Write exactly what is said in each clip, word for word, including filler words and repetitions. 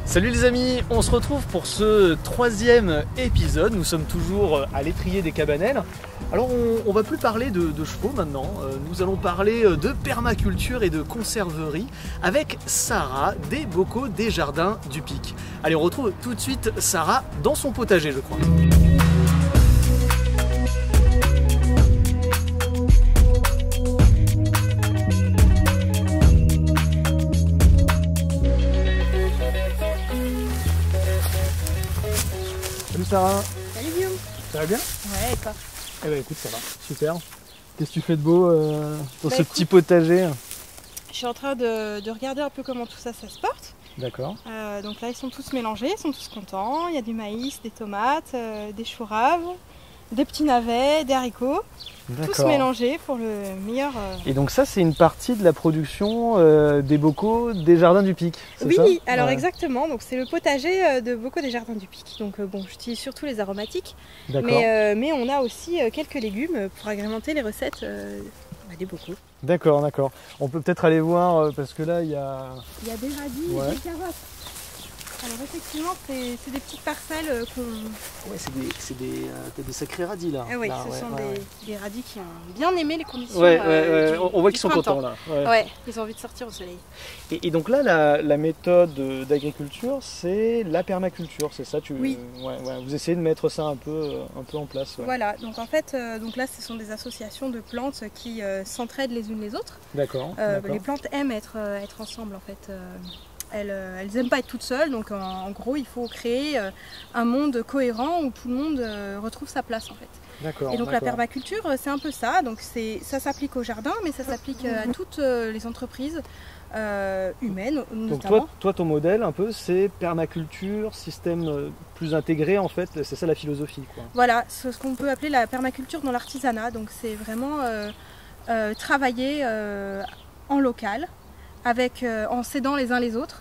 Salut les amis, on se retrouve pour ce troisième épisode. Nous sommes toujours à l'étrier des Cabanels. Alors on, on va plus parler de, de chevaux maintenant, nous allons parler de permaculture et de conserverie avec Sarah des Bocaux des Jardins du Pic. Allez, on retrouve tout de suite Sarah dans son potager, je crois. Salut Sarah. Salut Guillaume. Ça va bien? Ouais, et toi? Eh ben écoute, ça va, super. Qu'est-ce que tu fais de beau euh, dans bah, ce écoute, petit potager? Je suis en train de, de regarder un peu comment tout ça, ça se porte. D'accord. Euh, donc là, ils sont tous mélangés, ils sont tous contents. Il y a du maïs, des tomates, euh, des choux raves, des petits navets, des haricots. Tous mélangés pour le meilleur. Euh... Et donc ça, c'est une partie de la production euh, des Bocaux des Jardins du Pic, c'est Oui, ça? alors ouais. Exactement. Donc c'est le potager euh, de Bocaux des Jardins du Pic. Donc euh, bon, j'utilise surtout les aromatiques, mais, euh, mais on a aussi euh, quelques légumes pour agrémenter les recettes euh, bah, des Bocaux. D'accord, d'accord. On peut peut-être aller voir euh, parce que là, il y a... Il y a des radis ouais. et des carottes. Alors effectivement, c'est des petites parcelles euh, qu'on... Ouais, c'est des, des, euh, des sacrés radis là. Ah oui, là, ce ouais, sont ouais, des, ouais. des radis qui ont bien aimé les conditions. Ouais, euh, ouais, du, ouais. On voit qu'ils sont printemps. contents là. Ouais. ouais, ils ont envie de sortir au soleil. Et, et donc là, la, la méthode d'agriculture, c'est la permaculture, c'est ça tu... Oui. Ouais, ouais. Vous essayez de mettre ça un peu, un peu en place. Ouais. Voilà, donc en fait, euh, donc là, ce sont des associations de plantes qui euh, s'entraident les unes les autres. D'accord. Euh, les plantes aiment être, euh, être ensemble en fait. Euh, Elles, elles aiment pas être toutes seules, donc en, en gros il faut créer euh, un monde cohérent où tout le monde euh, retrouve sa place en fait. D'accord. Et donc la permaculture c'est un peu ça, donc ça s'applique au jardin mais ça s'applique à toutes euh, les entreprises euh, humaines notamment. Donc toi, toi ton modèle un peu c'est permaculture, système plus intégré en fait, c'est ça la philosophie quoi. Voilà, c'est ce qu'on peut appeler la permaculture dans l'artisanat, donc c'est vraiment euh, euh, travailler euh, en local. Avec, euh, en s'aidant les uns les autres,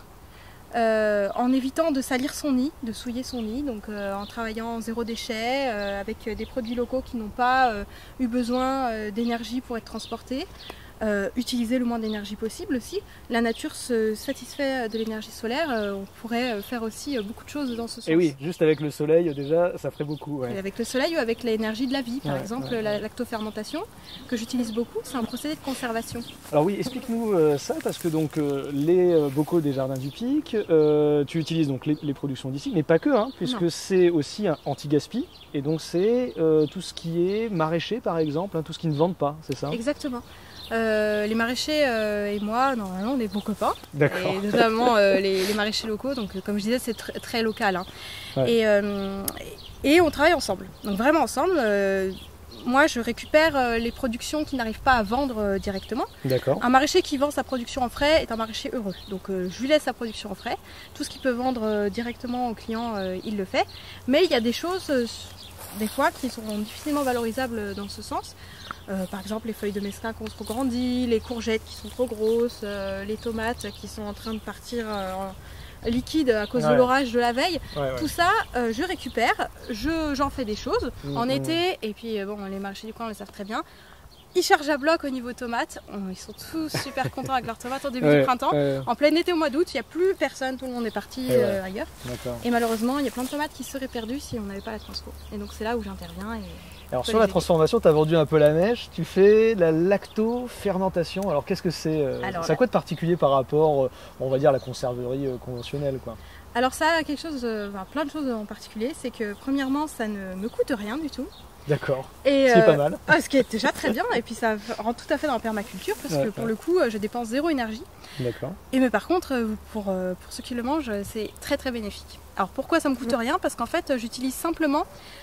euh, en évitant de salir son nid, de souiller son nid, donc euh, en travaillant en zéro déchet, euh, avec des produits locaux qui n'ont pas euh, eu besoin euh, d'énergie pour être transportés. Euh, utiliser le moins d'énergie possible aussi. La nature se satisfait de l'énergie solaire, euh, on pourrait faire aussi beaucoup de choses dans ce sens. Et oui, juste avec le soleil déjà ça ferait beaucoup. Ouais. Et avec le soleil ou avec l'énergie de la vie, par ouais, exemple ouais, la ouais. lactofermentation que j'utilise beaucoup, c'est un procédé de conservation. Alors oui, explique-nous euh, ça parce que donc euh, les euh, Bocaux des Jardins du Pic, euh, tu utilises donc les, les productions d'ici, mais pas que, hein, puisque c'est aussi un anti-gaspi et donc c'est euh, tout ce qui est maraîcher par exemple, hein, tout ce qui ne vendent pas, c'est ça? Exactement. Euh, les maraîchers euh, et moi, normalement, on est bons copains. D'accord. Et notamment euh, les, les maraîchers locaux, donc euh, comme je disais, c'est tr très local. Hein. Ouais. Et, euh, et on travaille ensemble, donc vraiment ensemble. Euh, moi, je récupère euh, les productions qui n'arrivent pas à vendre euh, directement. D'accord. Un maraîcher qui vend sa production en frais est un maraîcher heureux. Donc euh, je lui laisse sa production en frais. Tout ce qu'il peut vendre euh, directement aux clients, euh, il le fait. Mais il y a des choses, euh, des fois, qui sont difficilement valorisables dans ce sens. Euh, par exemple les feuilles de mesclun qui ont trop grandi, les courgettes qui sont trop grosses, euh, les tomates qui sont en train de partir euh, en liquide à cause ouais. de l'orage de la veille. Ouais, ouais. Tout ça, euh, je récupère, j'en fais des choses mmh, en mmh. été, et puis bon, les maraîchers du coin le savent très bien. Ils chargent à bloc au niveau tomates, ils sont tous super contents avec leurs tomates au début ouais, du printemps. Ouais. En plein été au mois d'août, il n'y a plus personne, tout le monde est parti ouais, euh, ailleurs. Et malheureusement, il y a plein de tomates qui seraient perdues si on n'avait pas la transpo. Et donc c'est là où j'interviens. Et... Alors sur la transformation, tu as vendu un peu la mèche, tu fais la lactofermentation. Alors qu'est-ce que c'est? Ça a quoi de particulier par rapport, on va dire, à la conserverie conventionnelle quoi? Alors ça a quelque chose, enfin, plein de choses en particulier, c'est que premièrement, ça ne me coûte rien du tout. D'accord, c'est euh, pas mal. Ce qui est déjà très bien, et puis ça rentre tout à fait dans la permaculture, parce ouais, que pour ouais. le coup, je dépense zéro énergie. D'accord. Et mais par contre, pour, pour ceux qui le mangent, c'est très très bénéfique. Alors pourquoi ça me coûte rien? Parce qu'en fait, j'utilise simplement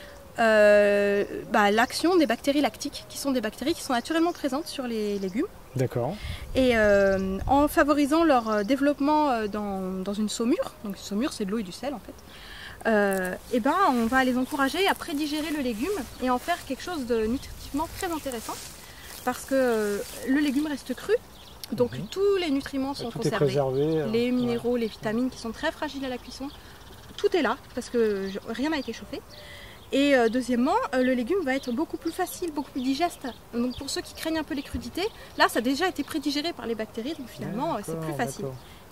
euh, bah, l'action des bactéries lactiques, qui sont des bactéries qui sont naturellement présentes sur les légumes. D'accord. Et euh, en favorisant leur développement dans, dans une saumure, donc une saumure c'est de l'eau et du sel en fait, euh, et ben on va les encourager à prédigérer le légume et en faire quelque chose de nutritivement très intéressant, parce que euh, le légume reste cru, donc mmh. tous les nutriments sont tout conservés, est préservé, les minéraux, ouais. les vitamines qui sont très fragiles à la cuisson, tout est là parce que rien n'a été chauffé. Et euh, deuxièmement, euh, le légume va être beaucoup plus facile, beaucoup plus digeste. Donc pour ceux qui craignent un peu les crudités, là ça a déjà été prédigéré par les bactéries, donc finalement c'est plus facile.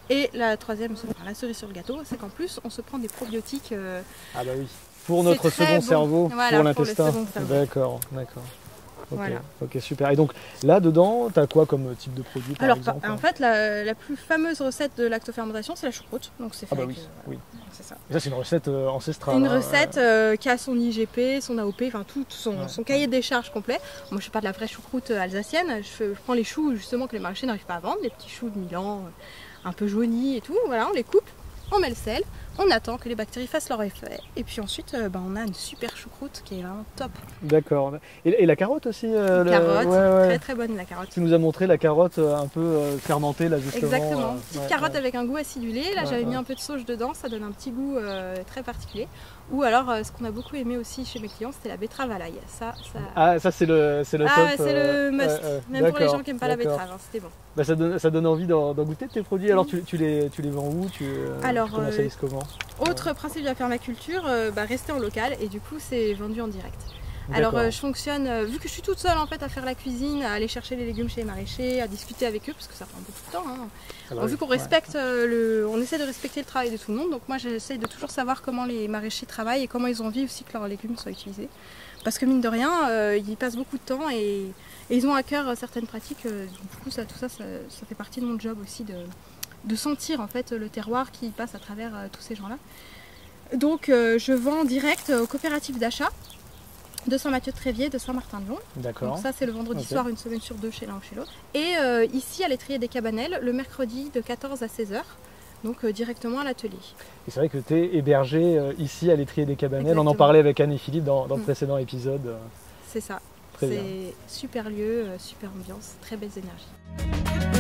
Et la troisième, enfin, la cerise sur le gâteau, c'est qu'en plus on se prend des probiotiques. Euh, ah bah oui. Pour notre très second bon. cerveau, voilà, pour l'intestin. D'accord, d'accord. Ok, voilà. Ok, super. Et donc là dedans, tu as quoi comme type de produit par Alors, exemple? En fait, la, la plus fameuse recette de lactofermentation, c'est la choucroute. Donc c'est fait ah bah avec, oui, euh, oui. C'est ça. Et ça c'est une recette euh, ancestrale. Une hein, recette euh, qui a son I G P, son A O P, enfin tout, tout son, ouais. son cahier des charges complet. Moi je fais pas de la vraie choucroute alsacienne, je, fais, je prends les choux justement que les maraîchers n'arrivent pas à vendre, les petits choux de Milan, un peu jaunis et tout. Voilà, on les coupe, on met le sel. On attend que les bactéries fassent leur effet et puis ensuite euh, ben, on a une super choucroute qui est vraiment top. D'accord. Et, et la carotte aussi euh, La carotte, le... ouais, ouais. très très bonne la carotte. Tu nous as montré la carotte euh, un peu euh, fermentée là justement. Exactement, euh, petite ouais, carotte ouais. avec un goût acidulé. Là ouais, j'avais ouais. mis un peu de sauge dedans, ça donne un petit goût euh, très particulier. Ou alors euh, ce qu'on a beaucoup aimé aussi chez mes clients, c'était la betterave à l'ail. Ça, ça... Ah ça c'est le, c'est le ah, top. ouais, c'est euh, le must, ouais, ouais. même pour les gens qui n'aiment pas la betterave, hein, c'était bon. Bah, ça, donne, ça donne envie d'en goûter tes produits. Alors tu, tu, les, tu les vends où? Tu, euh, Alors, tu commercialises euh, comment? Autre principe de la permaculture, euh, bah, rester en local et du coup c'est vendu en direct. Alors euh, je fonctionne, euh, vu que je suis toute seule en fait à faire la cuisine, à aller chercher les légumes chez les maraîchers, à discuter avec eux parce que ça prend beaucoup de temps. Hein. Ah bah bon, oui, vu qu'on ouais. respecte euh, le, on essaie de respecter le travail de tout le monde, donc moi j'essaie de toujours savoir comment les maraîchers travaillent et comment ils ont envie aussi que leurs légumes soient utilisés. Parce que mine de rien, euh, ils passent beaucoup de temps et, et ils ont à cœur certaines pratiques. Euh, du coup ça, tout ça, ça, ça fait partie de mon job aussi de, de sentir en fait le terroir qui passe à travers euh, tous ces gens-là. Donc euh, je vends en direct aux coopératives d'achat de Saint-Mathieu-de-Tréviers, de Saint-Martin-de-Lyon. D'accord. Donc ça c'est le vendredi okay. soir, une semaine sur deux chez l'un ou chez l'autre. Et euh, ici à l'étrier des Cabanelles, le mercredi de quatorze à seize heures, donc euh, directement à l'atelier. Et c'est vrai que tu es hébergé euh, ici à l'étrier des Cabanelles. Exactement. On en parlait avec Anne et Philippe dans, dans le mmh. précédent épisode. Euh... C'est ça. C'est super lieu, euh, super ambiance, très belles énergies.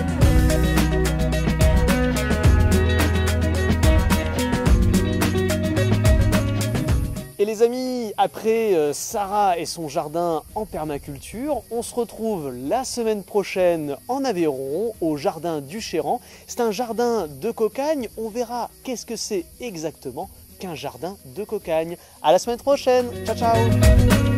Et les amis, après euh, Sarah et son jardin en permaculture, on se retrouve la semaine prochaine en Aveyron, au jardin du Chéran. C'est un jardin de cocagne. On verra qu'est-ce que c'est exactement qu'un jardin de cocagne. À la semaine prochaine. Ciao, ciao.